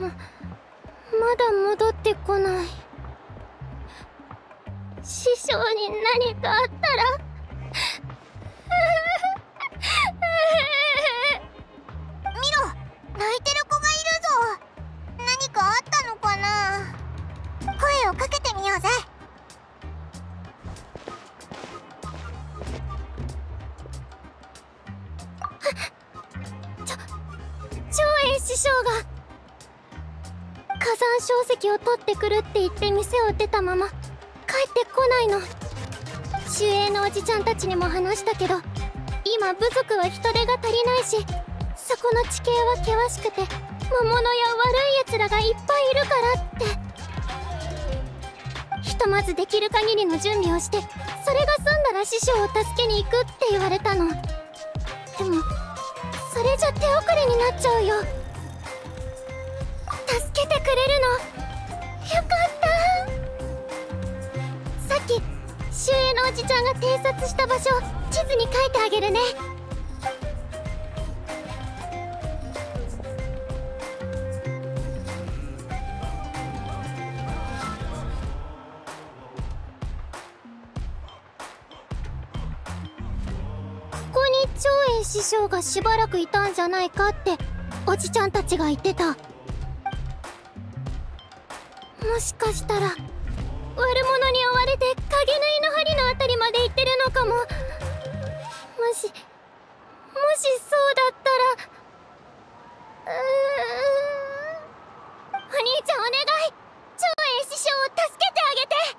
まだ戻ってこない。師匠に何かあったら見ろ、泣いてる子がいるぞ。何かあったのかな。声をかけてみようぜ。 長英師匠が火山小石を取ってくるって言って店を出たまま帰ってこないの。守衛のおじちゃんたちにも話したけど、今部族は人手が足りないし、そこの地形は険しくて魔物や悪い奴らがいっぱいいるからって。ひとまずできる限りの準備をして、それが済んだら師匠を助けに行くって言われたの。でもそれじゃ手遅れになっちゃうよ。助けてくれるのよかった。さっき守衛のおじちゃんが偵察した場所、地図に書いてあげるね。ここに長英師匠がしばらくいたんじゃないかっておじちゃんたちが言ってた。もしかしたら悪者に追われて影縫いの針のあたりまで行ってるのかも。もしそうだったら、お兄ちゃんお願い、長英師匠を助けてあげて。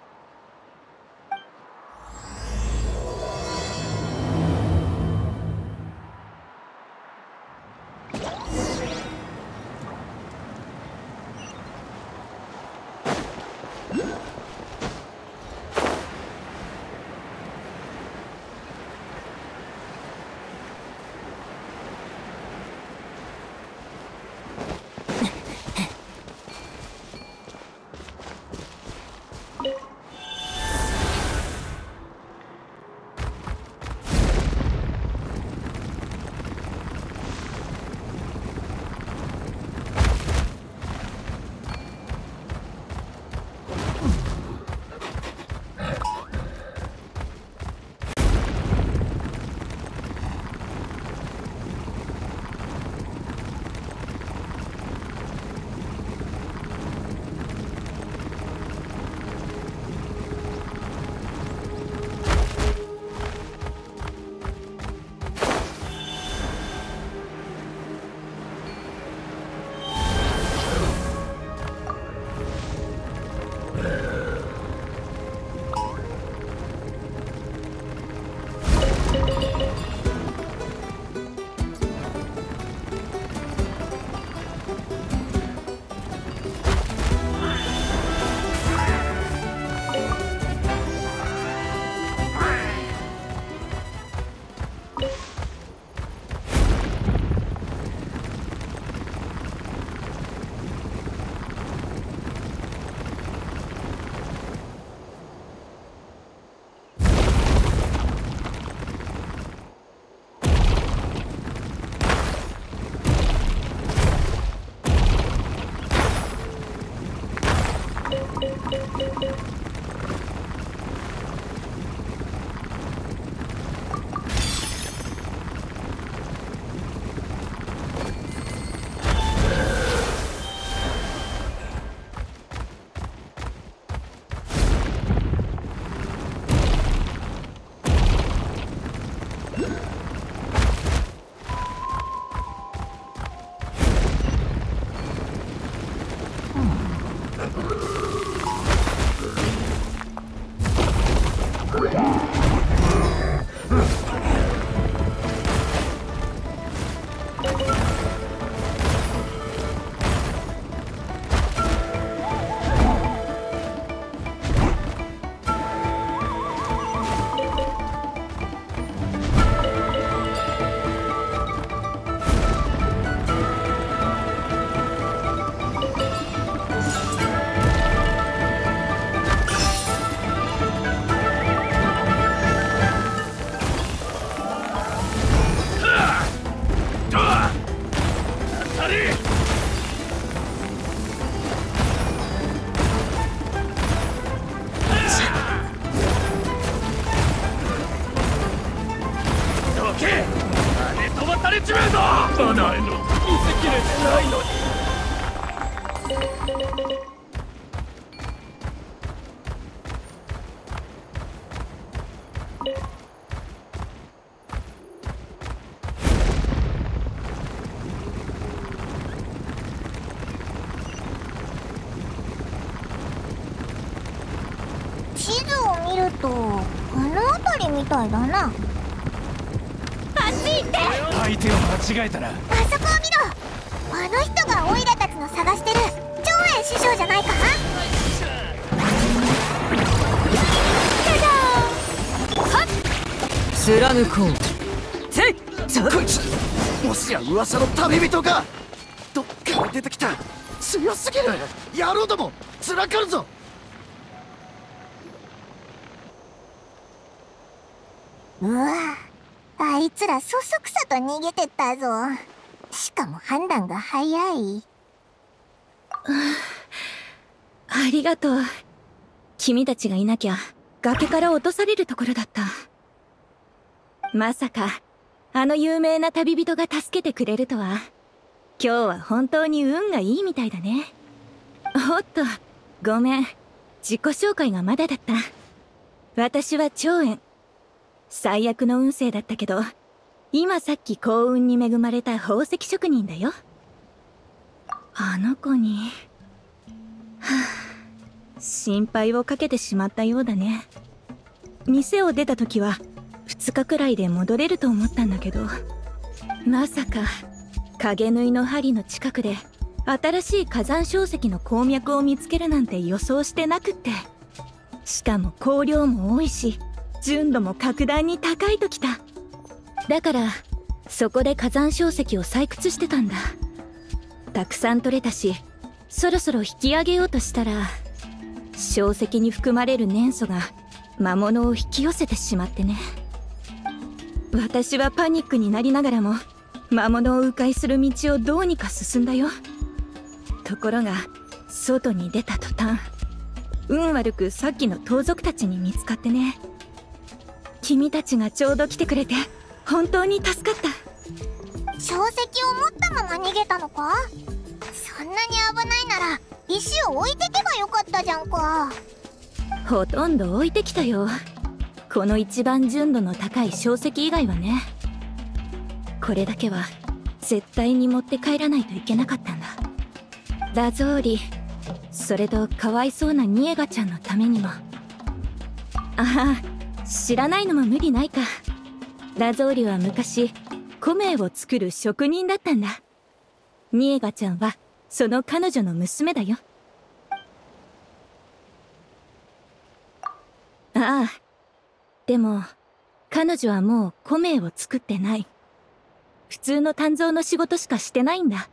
どけ。あれ飛ばされちまうぞ。まだ見せきれてないのに。 地図を見るとこの辺りみたいだな。 あっち行って。 相手を間違えたら。 あそこを見ろ。あの人がオイラたちの探してる長英師匠じゃないか。 貫こう。 こいつもしや噂の旅人か。どっから出てきた。強すぎる。野郎どもつらかるぞ。 うわ、あいつらそそくさと逃げてったぞ。しかも判断が早い。 ありがとう。君たちがいなきゃ崖から落とされるところだった。まさかあの有名な旅人が助けてくれるとは。今日は本当に運がいいみたいだね。おっと、ごめん。自己紹介がまだだった。私は長遠。最悪の運勢だったけど、今さっき幸運に恵まれた宝石職人だよ。あの子に、心配をかけてしまったようだね。店を出た時は2日くらいで戻れると思ったんだけど、まさか影縫いの針の近くで新しい火山硝石の鉱脈を見つけるなんて予想してなくって。しかも香料も多いし純度も格段に高いときた。だからそこで火山硝石を採掘してたんだ。たくさん取れたし、そろそろ引き上げようとしたら、硝石に含まれる粘素が魔物を引き寄せてしまってね。私はパニックになりながらも魔物を迂回する道をどうにか進んだよ。ところが外に出た途端、運悪くさっきの盗賊たちに見つかってね。君たちがちょうど来てくれて本当に助かった。 硝石を持ったまま逃げたのか。そんなに危ないなら石を置いてけばよかったじゃんか。 ほとんど置いてきたよ。この一番純度の高い硝石以外はね。これだけは絶対に持って帰らないといけなかったんだ。ラゾーリ、それとかわいそうなニエガちゃんのためにも。ああ、知らないのも無理ないか。ラゾーリは昔コメを作る職人だったんだ。ニエガちゃんはその彼女の娘だよ。ああ、でも彼女はもうコメを作ってない。普通の鍛造の仕事しかしてないんだ。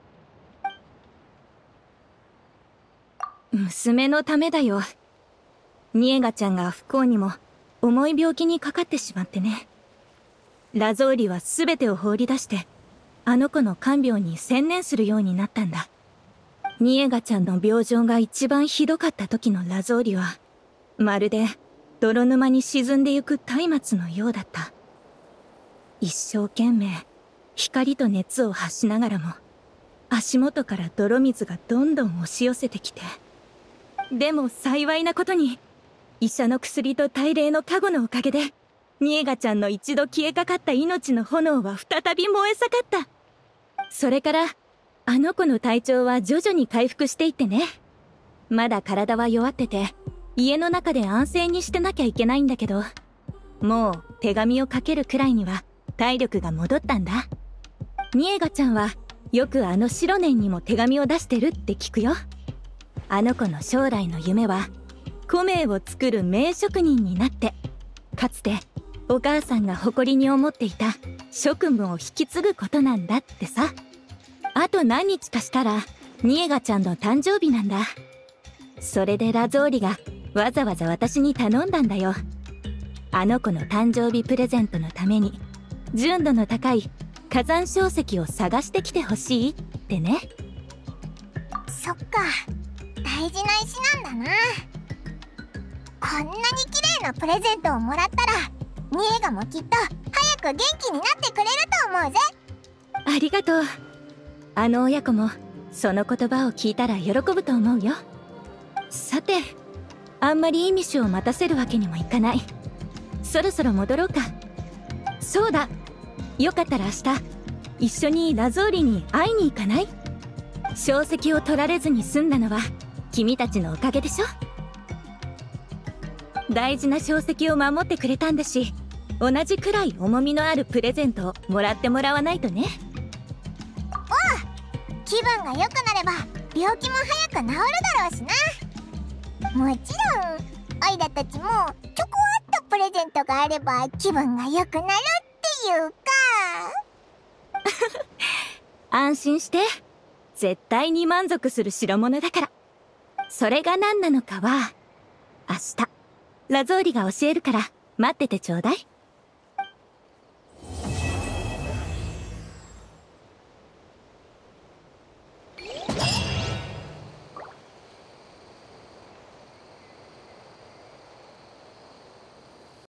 娘のためだよ。ニエガちゃんが不幸にも重い病気にかかってしまってね。ラゾーリは全てを放り出してあの子の看病に専念するようになったんだ。ニエガちゃんの病状が一番ひどかった時のラゾーリはまるで泥沼に沈んでゆく松明のようだった。一生懸命光と熱を発しながらも足元から泥水がどんどん押し寄せてきて、でも幸いなことに医者の薬と大霊の加護のおかげでニエガちゃんの一度消えかかった命の炎は再び燃え盛った。それからあの子の体調は徐々に回復していってね。まだ体は弱ってて家の中で安静にしてなきゃいけないんだけど、もう手紙を書けるくらいには体力が戻ったんだ。ニエガちゃんはよくあの白年にも手紙を出してるって聞くよ。あの子の将来の夢はコメを作る名職人になって、かつてお母さんが誇りに思っていた職務を引き継ぐことなんだってさ。あと何日かしたらニエガちゃんの誕生日なんだ。それでラゾーリがわざわざ私に頼んだんだよ。あの子の誕生日プレゼントのために純度の高い火山硝石を探してきてほしいってね。 そっか、大事な石なんだな。こんなに綺麗なプレゼントをもらったらニエガもきっと早く元気になってくれると思うぜ。 ありがとう。あの親子もその言葉を聞いたら喜ぶと思うよ。さて、あんまりイミシュを待たせるわけにもいかない。そろそろ戻ろうか。そうだ、よかったら明日一緒にラゾーリに会いに行かない？小石を取られずに済んだのは君たちのおかげでしょ。大事な小石を守ってくれたんだし、同じくらい重みのあるプレゼントをもらってもらわないとね。 気分が良くなれば病気も早く治るだろうしな。もちろんアイラたちもちょこっとプレゼントがあれば気分が良くなるっていうか。 安心して、絶対に満足する代物だから。それが何なのかは明日ラゾーリが教えるから待っててちょうだい。